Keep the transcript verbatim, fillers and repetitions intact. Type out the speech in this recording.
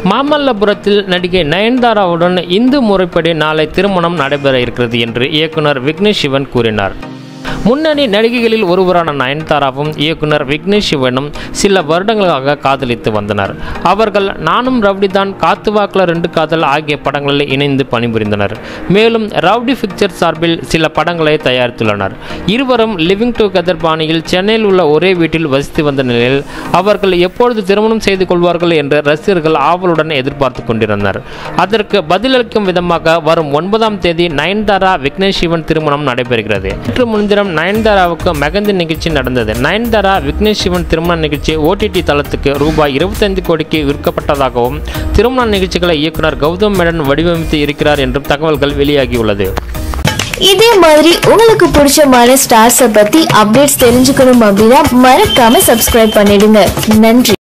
மாமல்லபுரத்தில் நடிகை நயன்தாராவுடன் இந்து முறைப்படி நாளை திருமணம் நடைபெற இருக்கிறது என்று இயக்குனர் விக்னேஷ் சிவன் கூறினார். முன்னணி நடிகைகளில் ஒருவரான நயன்தாராவும் இயக்குனர் விக்னேஷ் சிவனும் சில வருடங்களாக காதலித்து வந்தனர். அவர்கள் நானும் ரவுடிதான், காத்துவாக்கில் ரெண்டு காதல் ஆகிய படங்களில் இணைந்து பணிபுரிந்தனர். மேலும் ரவுடி பிக்சர் சார்பில் சில படங்களை தயாரித்துள்ளனர். இருவரும் லிவிங் டுகெதர் பாணியில் சென்னையில் உள்ள ஒரே வீட்டில் வசித்து வந்த நிலையில் அவர்கள் எப்பொழுது திருமணம் செய்து கொள்வார்கள் என்று ரசிகர்கள் ஆவலுடன் எதிர்பார்த்து கொண்டிருந்தனர். அதற்கு பதிலளிக்கும் விதமாக வரும் ஒன்பதாம் தேதி நயன்தாரா விக்னேஷ் சிவன் திருமணம் நடைபெறுகிறது. நேற்று முன்தினம் நயன்தாராவுக்கு மெகந்தி நிகழ்ச்சி நடந்தது. நயன்தாரா விக்னேஷ் சிவன் திருமண நிகழ்ச்சி ஓடிடி தளத்துக்கு ரூபாய் இருபத்தைந்து கோடிக்கு விற்கப்பட்டதாகவும் திருமண நிகழ்ச்சிகளை இயக்குனர் கௌதம் மேனன் வடிவமைத்து இருக்கிறார் என்றும் தகவல்கள் வெளியாகியுள்ளது. இதே மாதிரி உங்களுக்கு பிடிச்சமான ஸ்டார்ஸை பத்தி அப்டேட்ஸ் தெரிஞ்சுக்கணும் அப்படின்னா மறக்காம சப்ஸ்கிரைப் பண்ணிடுங்க. நன்றி.